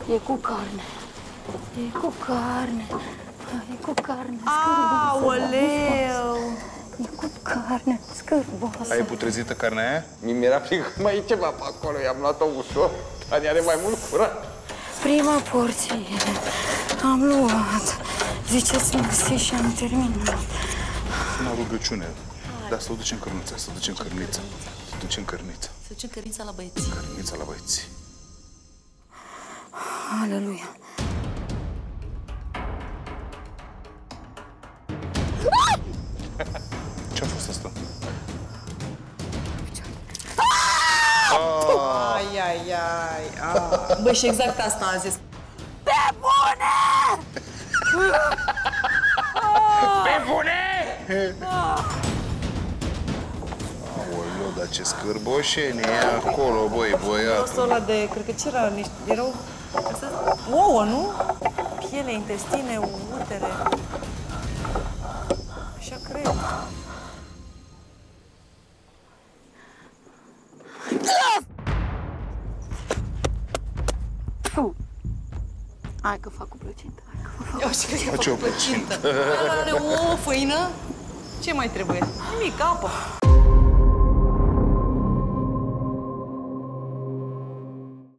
E cu carne. E cu carne. E cu carne Aoleu! E cu carne scârboasă. Ai putrezită carnea aia? Mi-era frică, mai e ceva pe acolo, i-am luat-o ușor, dar are mai mult curat. Prima porție am luat. Ziceți mersi și am terminat. Una rugăciune. Da, să o ducem cărnița, să o ducem cărnița. Să ducem cărnița. Să ducem cărnița la băieți. Cărnița la băieți. Aleluia. Ce-a fost asta? Ai, ai, ai. Băi, și exact asta a zis. Pe bune! Pe bune! Aoleu, dar ce scârboșenie e acolo, băi, băiatul. Rostul ăla de, cred că ce era, erau ouă, nu? Piele, intestine, utere. Așa cred. Hai că fac cu plăcintă. Eu știu că Face e o făcut plăcintă. Are ouă, făină. Ce mai trebuie? Nimic, apă.